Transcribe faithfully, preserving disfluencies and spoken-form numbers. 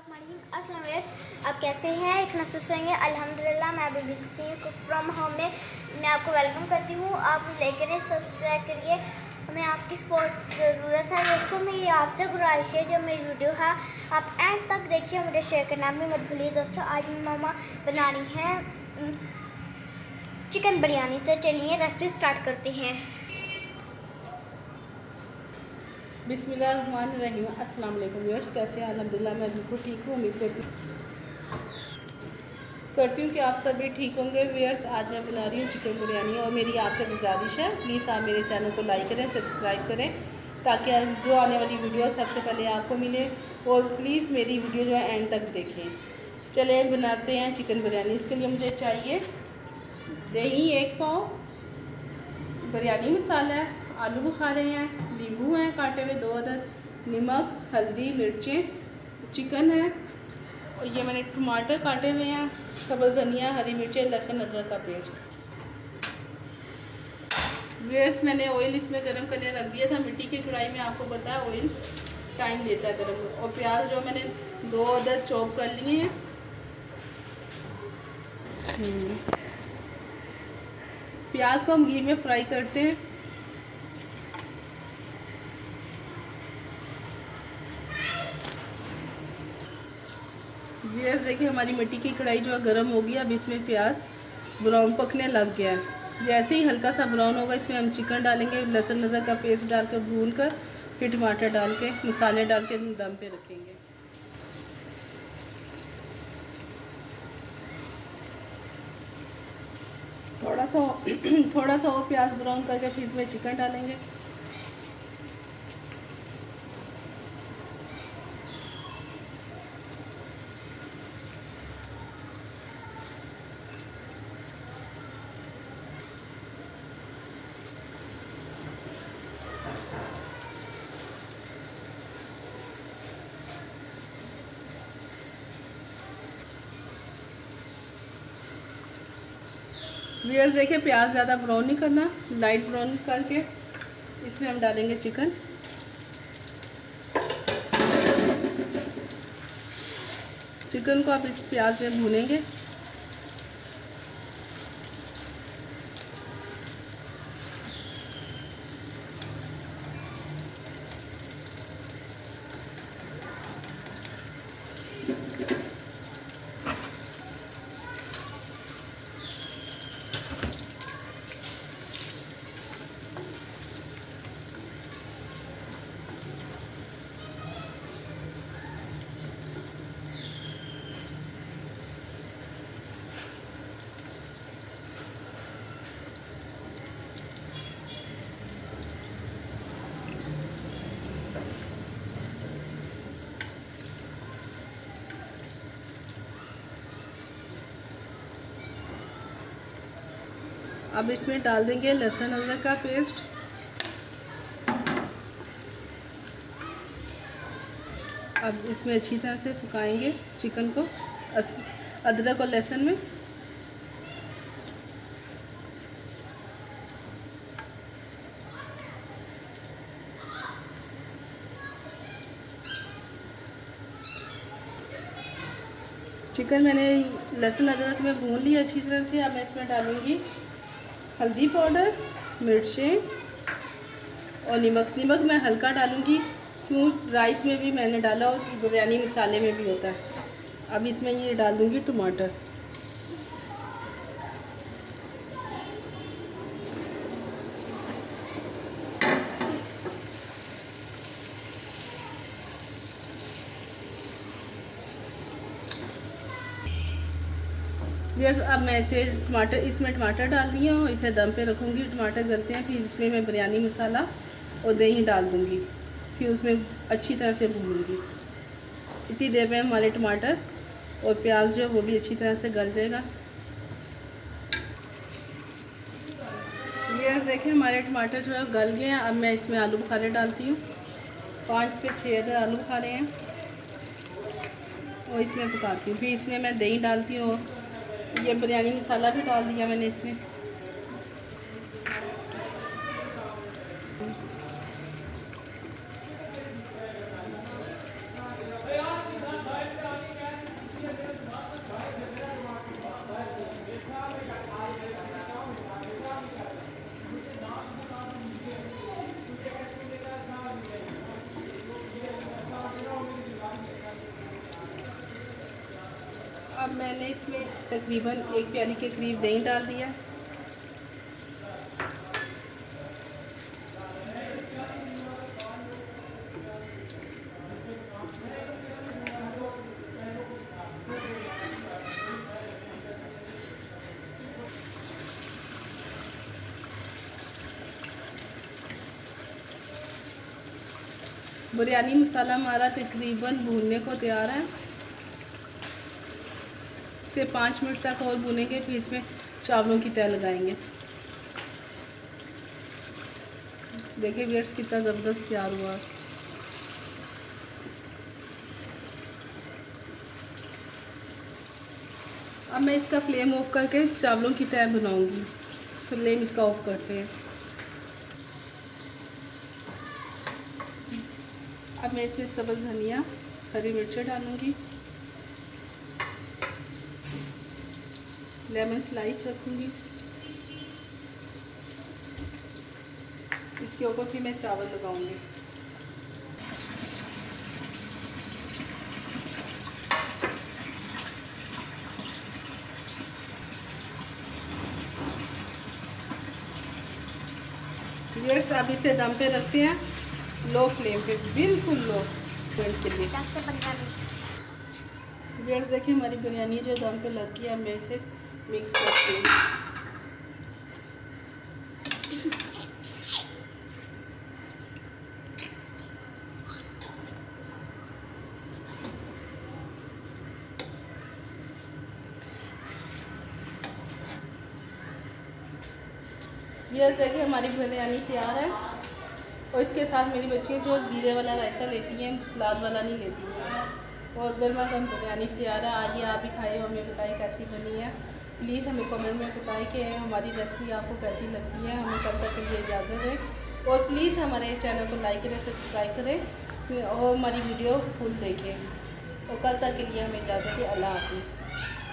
अस्सलाम वालेकुम। आप कैसे हैं? एक नसर से हैं अल्हम्दुलिल्लाह। मैं अभी सिंह कुक फ्रॉम होम में मैं आपको वेलकम करती हूँ। आप लाइक करें, सब्सक्राइब करिए, हमें आपकी सपोर्ट ज़रूरत है दोस्तों। मेरी आपसे गुजारिश है जो मेरी वीडियो है आप एंड तक देखिए, मुझे शेयर करना भी मत भूलिए दोस्तों। आज मेरी मामा बना रही हैं चिकन बिरयानी, तो चलिए रेसिपी स्टार्ट करते हैं। बिस्मिल्लाहिर्रहमानिर्रहीम। अस्सलाम वालेकुम व्यूअर्स, कैसे हैं? अल्हम्दुलिल्लाह मैं बिल्कुल ठीक हूँ। उम्मीद करती करती हूँ कि आप सभी ठीक होंगे। व्यूअर्स, आज मैं बना रही हूँ चिकन बिरयानी और मेरी आपसे गुजारिश है प्लीज़ आप मेरे चैनल को लाइक करें, सब्सक्राइब करें ताकि जो आने वाली वीडियो सबसे पहले आपको मिले, और प्लीज़ मेरी वीडियो जो है एंड तक देखें। चले बनाते हैं चिकन बिरयानी। इसके लिए मुझे चाहिए दही एक पाव, बिरयानी मसाला, आलू बुखारे हैं, नींबू हैं काटे हुए दो अदद, नमक, हल्दी, मिर्चें, चिकन है, और ये मैंने टमाटर काटे हुए हैं, सब्ज़ धनिया, हरी मिर्चें, लहसुन, अदरक का पेस्ट। वेस्ट मैंने ऑयल इसमें गरम करने रख दिया था मिट्टी की कढ़ाई में। आपको पता है ऑयल टाइम लेता है गरम। और प्याज जो मैंने दो अदद चॉप कर लिए हैं। प्याज को हम घी में फ्राई करते हैं। व्यूअर्स देखिए, हमारी मिट्टी की कढ़ाई जो है गर्म हो गई। अब इसमें प्याज ब्राउन पकने लग गया है। जैसे ही हल्का सा ब्राउन होगा इसमें हम चिकन डालेंगे, लहसुन अदरक का पेस्ट डाल कर भून कर फिर टमाटर डाल के मसाले डाल के दम पे रखेंगे। थोड़ा सा थोड़ा सा और प्याज ब्राउन करके फिर इसमें चिकन डालेंगे। व्यूअर्स देखिए, प्याज ज़्यादा ब्राउन नहीं करना, लाइट ब्राउन करके इसमें हम डालेंगे चिकन। चिकन को आप इस प्याज में भूनेंगे। अब इसमें डाल देंगे लहसुन अदरक का पेस्ट। अब इसमें अच्छी तरह से पकाएंगे चिकन को अदरक और लहसुन में। चिकन मैंने लहसुन अदरक में भून लिया अच्छी तरह से। अब मैं इसमें डालूंगी हल्दी पाउडर, मिर्चें और नमक। नमक मैं हल्का डालूंगी क्यों राइस में भी मैंने डाला और बिरयानी मसाले में भी होता है। अब इसमें ये डाल दूंगी टमाटर। व्यूअर्स, अब मैं इसे टमाटर इसमें टमाटर डाल रही हूँ, इसे दम पे रखूँगी। टमाटर गलते हैं, फिर इसमें मैं बिरयानी मसाला और दही डाल दूँगी, फिर उसमें अच्छी तरह से भूनूँगी। इतनी देर में हमारे टमाटर और प्याज जो है वो भी अच्छी तरह से गल जाएगा। व्यूअर्स देखिए, हमारे टमाटर जो है गल गए हैं। अब मैं इसमें आलू बुखारे डालती हूँ। पाँच से छः अदर आलू बुखारे हैं और इसमें पकाती हूँ। फिर इसमें मैं दही डालती हूँ, ये बिरयानी मसाला भी डाल दिया मैंने इसमें। मैंने इसमें तकरीबन एक प्याली के करीब दही डाल दिया। बिरयानी मसाला हमारा तकरीबन भूनने को तैयार है। इसे पाँच मिनट तक और भूनेंगे, फिर इसमें चावलों की तह लगाएंगे। देखिए व्यूअर्स कितना ज़बरदस्त तैयार हुआ। अब मैं इसका फ्लेम ऑफ करके चावलों की तह बनाऊंगी। फ्लेम इसका ऑफ करते हैं। अब मैं इसमें सब्ज़ धनिया, हरी मिर्चें डालूंगी, लेमन स्लाइस रखूंगी। इसके ऊपर फिर मैं चावल लगाऊंगी। व्यूअर्स अब इसे दम पे रखते हैं, लो फ्लेम पे, बिल्कुल लो फ्लेम के लिए। व्यूअर्स देखिए हमारी बिरयानी जो दम पे लग गई है, मैं इसे मिक्स करती हूँ। व्यूअर्स देखिए हमारी बिरयानी तैयार है। और इसके साथ मेरी बच्चियाँ जो ज़ीरे वाला रायता लेती हैं, सलाद वाला नहीं लेती हैं। और गर्मा गर्म बिरयानी तैयार है। आइए आप भी खाइए और हमें बताएं कैसी बनी है। प्लीज़ हमें कमेंट में बताएं कि हमारी रेसिपी आपको कैसी लगती है। हमें कल तक के लिए इजाज़त दें और प्लीज़ हमारे चैनल को लाइक करें, सब्सक्राइब करें और हमारी वीडियो फुल देखें। और कल तक के लिए हमें इजाज़त दें। अल्लाह हाफिज़।